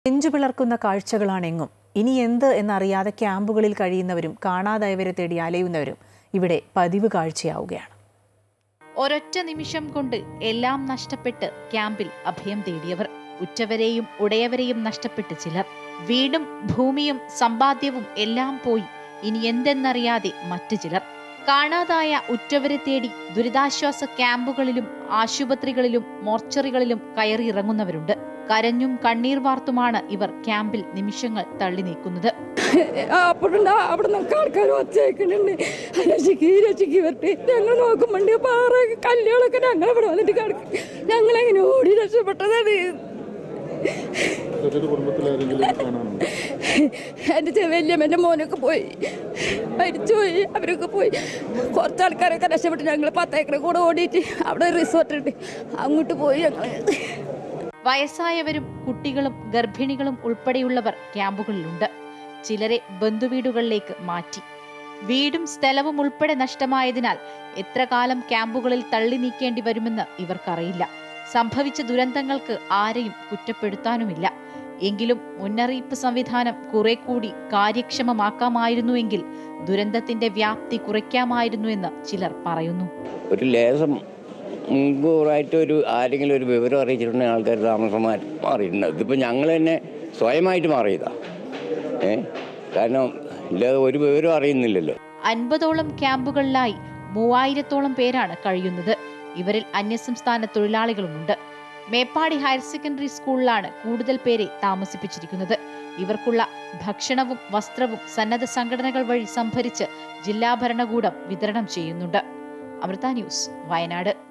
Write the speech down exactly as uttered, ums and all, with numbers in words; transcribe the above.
നെഞ്ചുപിളർക്കുന്ന കാഴ്ചകളാണെങ്ങും. ഇനി എന്ത് എന്നറിയാതെ ക്യാമ്പുകളിൽ കഴിയുന്നവരും കാണാതായവരെ തേടി അലയുന്നവരും ഇവിടെ പതിവ് കാഴ്ചയാവുകയാണ്. ഒരൊറ്റ നിമിഷം കൊണ്ട് എല്ലാം നഷ്ടപ്പെട്ട് ക്യാമ്പിൽ അഭയം തേടിയവർ, ഉറ്റവരെയും ഉടയവരെയും നഷ്ടപ്പെട്ട് ചിലർ, വീടും ഭൂമിയും സമ്പാദ്യവും എല്ലാം പോയി ഇനി എന്തെന്നറിയാതെ മറ്റു ചിലർ. കാണാതായ ഉറ്റവരെ തേടി ദുരിതാശ്വാസ ക്യാമ്പുകളിലും ആശുപത്രികളിലും മോർച്ചറികളിലും കയറിയിറങ്ങുന്നവരുണ്ട്. കരഞ്ഞും കണ്ണീർ വാർത്തുമാണ് ഇവർ ക്യാമ്പിൽ നിമിഷങ്ങൾ തള്ളി നീക്കുന്നത്. ഞങ്ങൾ നോക്കുമ്പോണ്ട് പാറ കല്ലുകളൊക്കെ ഞങ്ങളിവിടെ വന്നിട്ട് കിടക്കും. ഞങ്ങളെങ്ങനെ ഓടി രക്ഷപ്പെട്ടതാണ്. എന്റെ വല്യമ്മന്റെ മോനൊക്കെ പോയി, മരിച്ചുപോയി. അവരൊക്കെ പോയി. കുറച്ചാൾക്കാരൊക്കെ രക്ഷപ്പെട്ട് ഞങ്ങൾ പത്തേക്കറെ കൂടെ ഓടിയിട്ട് അവിടെ റിസോർട്ട് ഉണ്ട്, അങ്ങോട്ട് പോയി. ഞങ്ങൾ വയസ്സായവരും കുട്ടികളും ഗർഭിണികളും ഉൾപ്പെടെയുള്ളവർ ക്യാമ്പുകളിലുണ്ട്. ചിലരെ ബന്ധുവീടുകളിലേക്ക് മാറ്റി. വീടും സ്ഥലവും ഉൾപ്പെടെ നഷ്ടമായതിനാൽ എത്ര കാലം ക്യാമ്പുകളിൽ തള്ളി നീക്കേണ്ടി വരുമെന്ന് ഇവർക്കറിയില്ല. സംഭവിച്ച ദുരന്തങ്ങൾക്ക് ആരെയും കുറ്റപ്പെടുത്താനുമില്ല. എങ്കിലും മുന്നറിയിപ്പ് സംവിധാനം കുറെ കൂടി കാര്യക്ഷമമാക്കാമായിരുന്നുവെങ്കിൽ ദുരന്തത്തിന്റെ വ്യാപ്തി കുറയ്ക്കാമായിരുന്നു എന്ന് ചിലർ പറയുന്നു. ഒരു ലേസം മുൻകൂറായിട്ട് ഒരു ആരെങ്കിലും ഒരു വിവരം അറിയിച്ചിട്ടുണ്ടെങ്കിൽ ആൾക്കാർ താമസമാർ മാറിയിട്ടുണ്ട്. ഇതിപ്പോൾ ഞങ്ങൾ തന്നെ സ്വയമായിട്ട് മാറിയതാ. ഏ കാരണം ഇല്ലാതെ ഒരു വിവരം അറിയുന്നില്ലല്ലോ. അൻപതോളം ക്യാമ്പുകളിലായി മൂവായിരത്തോളം പേരാണ് കഴിയുന്നത്. ഇവരിൽ അന്യസംസ്ഥാന തൊഴിലാളികളുമുണ്ട്. മേപ്പാടി ഹയർ സെക്കൻഡറി സ്കൂളിലാണ് കൂടുതൽ പേരെ താമസിപ്പിച്ചിരിക്കുന്നത്. ഇവർക്കുള്ള ഭക്ഷണവും വസ്ത്രവും സന്നദ്ധ സംഘടനകൾ വഴി സംഭരിച്ച് ജില്ലാ ഭരണകൂടം വിതരണം ചെയ്യുന്നുണ്ട്. അമൃത ന്യൂസ്, വയനാട്.